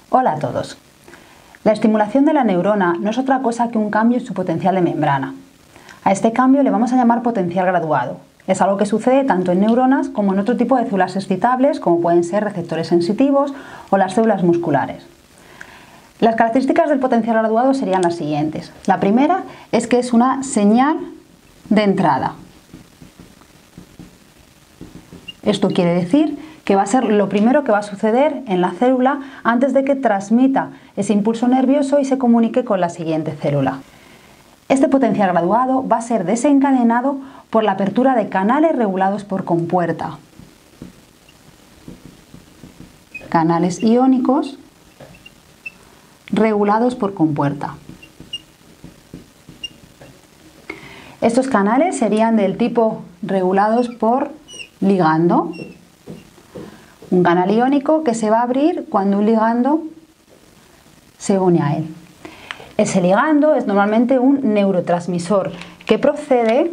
Hola a todos. La estimulación de la neurona no es otra cosa que un cambio en su potencial de membrana. A este cambio le vamos a llamar potencial graduado. Es algo que sucede tanto en neuronas como en otro tipo de células excitables, como pueden ser receptores sensitivos o las células musculares. Las características del potencial graduado serían las siguientes. La primera es que es una señal de entrada. Esto quiere decir que va a ser lo primero que va a suceder en la célula antes de que transmita ese impulso nervioso y se comunique con la siguiente célula. Este potencial graduado va a ser desencadenado por la apertura de canales regulados por compuerta. Canales iónicos regulados por compuerta. Estos canales serían del tipo regulados por ligando. Un canal iónico que se va a abrir cuando un ligando se une a él. Ese ligando es normalmente un neurotransmisor que procede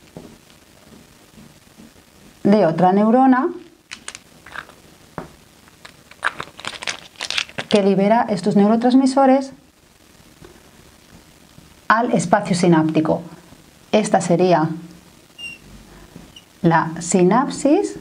de otra neurona que libera estos neurotransmisores al espacio sináptico. Esta sería la sinapsis.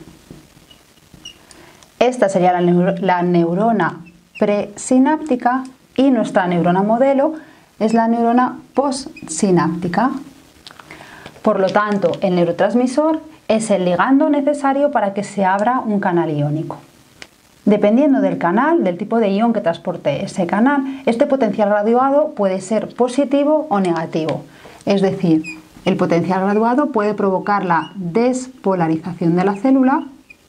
Esta sería la neurona presináptica y nuestra neurona modelo es la neurona postsináptica. Por lo tanto, el neurotransmisor es el ligando necesario para que se abra un canal iónico. Dependiendo del canal, del tipo de ion que transporte ese canal, este potencial graduado puede ser positivo o negativo. Es decir, el potencial graduado puede provocar la despolarización de la célula.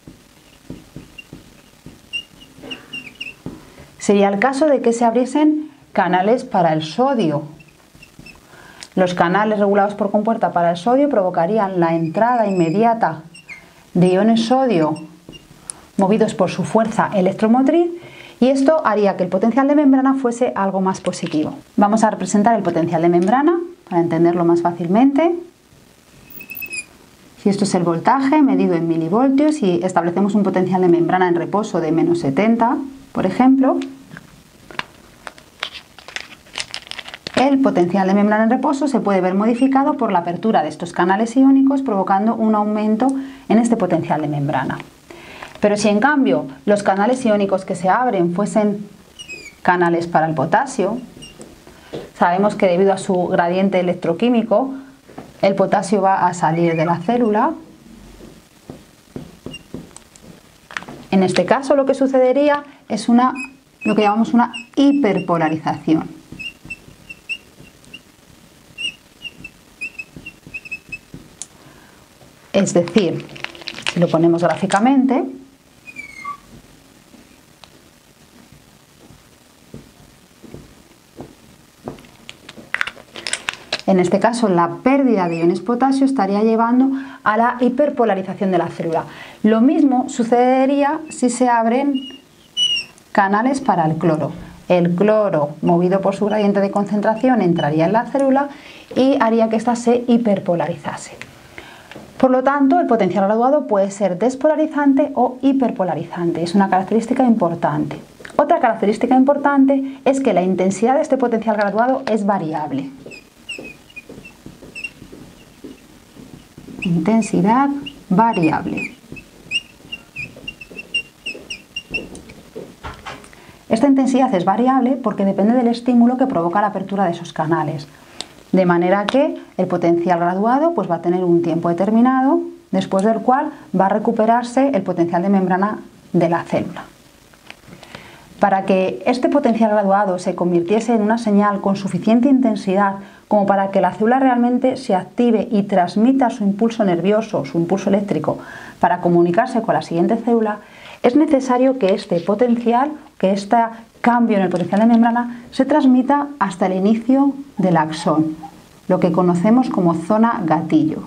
Sería el caso de que se abriesen canales para el sodio. Los canales regulados por compuerta para el sodio provocarían la entrada inmediata de iones sodio movidos por su fuerza electromotriz y esto haría que el potencial de membrana fuese algo más positivo. Vamos a representar el potencial de membrana para entenderlo más fácilmente. Si esto es el voltaje medido en milivoltios y establecemos un potencial de membrana en reposo de menos 70, por ejemplo, el potencial de membrana en reposo se puede ver modificado por la apertura de estos canales iónicos provocando un aumento en este potencial de membrana. Pero si en cambio los canales iónicos que se abren fuesen canales para el potasio, sabemos que debido a su gradiente electroquímico el potasio va a salir de la célula. En este caso lo que sucedería es lo que llamamos una hiperpolarización. Es decir, si lo ponemos gráficamente, en este caso la pérdida de iones potasio estaría llevando a la hiperpolarización de la célula. Lo mismo sucedería si se abren canales para el cloro. El cloro, movido por su gradiente de concentración, entraría en la célula y haría que ésta se hiperpolarizase. Por lo tanto, el potencial graduado puede ser despolarizante o hiperpolarizante. Es una característica importante. Otra característica importante es que la intensidad de este potencial graduado es variable. Intensidad variable. Esta intensidad es variable porque depende del estímulo que provoca la apertura de esos canales. De manera que el potencial graduado va a tener un tiempo determinado, después del cual va a recuperarse el potencial de membrana de la célula. Para que este potencial graduado se convirtiese en una señal con suficiente intensidad como para que la célula realmente se active y transmita su impulso nervioso, su impulso eléctrico, para comunicarse con la siguiente célula, es necesario que este potencial, que este cambio en el potencial de membrana, se transmita hasta el inicio del axón, lo que conocemos como zona gatillo.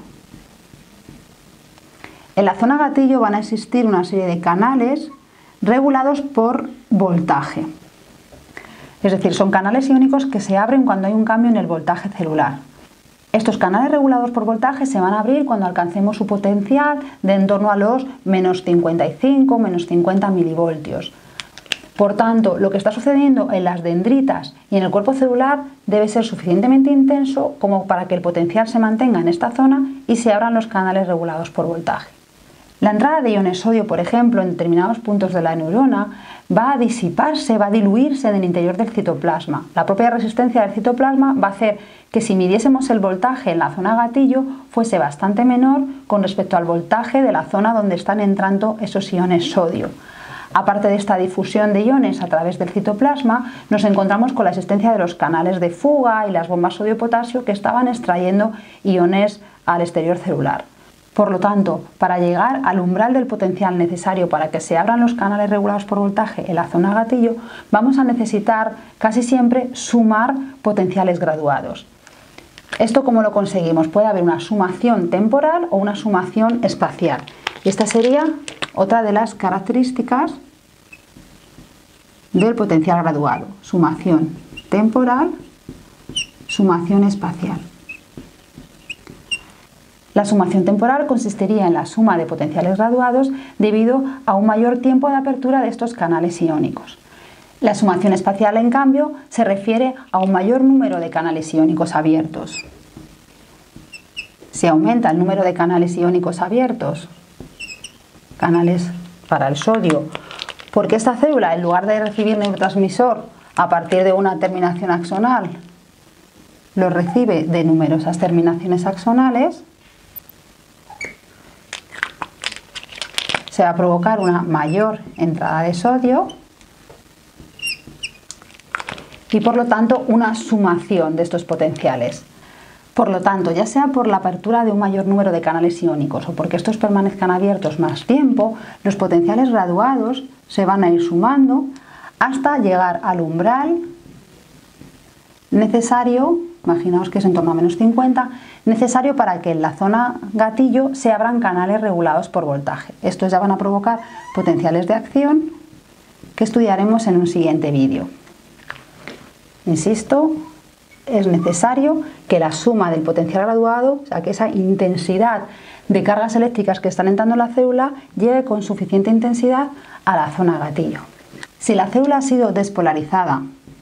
En la zona gatillo van a existir una serie de canales regulados por voltaje. Es decir, son canales iónicos que se abren cuando hay un cambio en el voltaje celular. Estos canales regulados por voltaje se van a abrir cuando alcancemos su potencial de en torno a los menos 55, menos 50 milivoltios. Por tanto, lo que está sucediendo en las dendritas y en el cuerpo celular debe ser suficientemente intenso como para que el potencial se mantenga en esta zona y se abran los canales regulados por voltaje. La entrada de iones sodio, por ejemplo, en determinados puntos de la neurona va a disiparse, va a diluirse en el interior del citoplasma. La propia resistencia del citoplasma va a hacer que si midiésemos el voltaje en la zona gatillo fuese bastante menor con respecto al voltaje de la zona donde están entrando esos iones sodio. Aparte de esta difusión de iones a través del citoplasma, nos encontramos con la existencia de los canales de fuga y las bombas sodio-potasio que estaban extrayendo iones al exterior celular. Por lo tanto, para llegar al umbral del potencial necesario para que se abran los canales regulados por voltaje en la zona gatillo, vamos a necesitar casi siempre sumar potenciales graduados. ¿Esto cómo lo conseguimos? Puede haber una sumación temporal o una sumación espacial. Y esta sería otra de las características del potencial graduado. Sumación temporal, sumación espacial. La sumación temporal consistiría en la suma de potenciales graduados debido a un mayor tiempo de apertura de estos canales iónicos. La sumación espacial, en cambio, se refiere a un mayor número de canales iónicos abiertos. Se aumenta el número de canales iónicos abiertos, canales para el sodio, porque esta célula, en lugar de recibir neurotransmisor a partir de una terminación axonal, lo recibe de numerosas terminaciones axonales, se va a provocar una mayor entrada de sodio y por lo tanto una sumación de estos potenciales. Por lo tanto, ya sea por la apertura de un mayor número de canales iónicos o porque estos permanezcan abiertos más tiempo, los potenciales graduados se van a ir sumando hasta llegar al umbral necesario, imaginaos que es en torno a -50, necesario para que en la zona gatillo se abran canales regulados por voltaje. Estos ya van a provocar potenciales de acción que estudiaremos en un siguiente vídeo. Insisto, es necesario que la suma del potencial graduado, o sea, que esa intensidad de cargas eléctricas que están entrando en la célula llegue con suficiente intensidad a la zona gatillo. Si la célula ha sido despolarizada,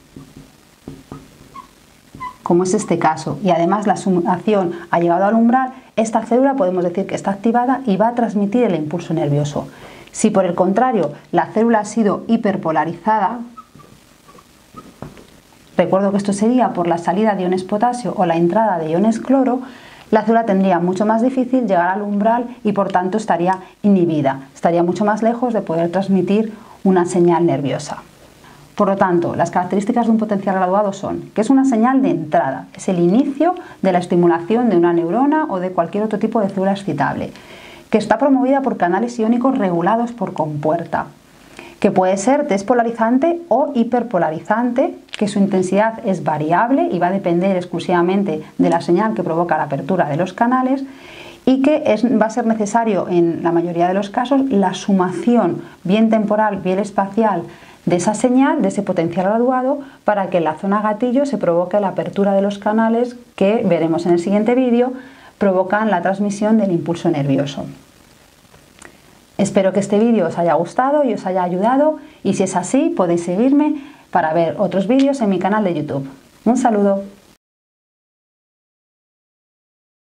como es este caso, y además la sumación ha llegado al umbral, esta célula podemos decir que está activada y va a transmitir el impulso nervioso. Si por el contrario la célula ha sido hiperpolarizada, recuerdo que esto sería por la salida de iones potasio o la entrada de iones cloro, la célula tendría mucho más difícil llegar al umbral y por tanto estaría inhibida, estaría mucho más lejos de poder transmitir una señal nerviosa. Por lo tanto, las características de un potencial graduado son que es una señal de entrada, es el inicio de la estimulación de una neurona o de cualquier otro tipo de célula excitable, que está promovida por canales iónicos regulados por compuerta, que puede ser despolarizante o hiperpolarizante, que su intensidad es variable y va a depender exclusivamente de la señal que provoca la apertura de los canales, y que va a ser necesario en la mayoría de los casos la sumación bien temporal, bien espacial de esa señal, de ese potencial graduado, para que en la zona gatillo se provoque la apertura de los canales que veremos en el siguiente vídeo, provocan la transmisión del impulso nervioso. Espero que este vídeo os haya gustado y os haya ayudado, y si es así podéis seguirme para ver otros vídeos en mi canal de YouTube. Un saludo.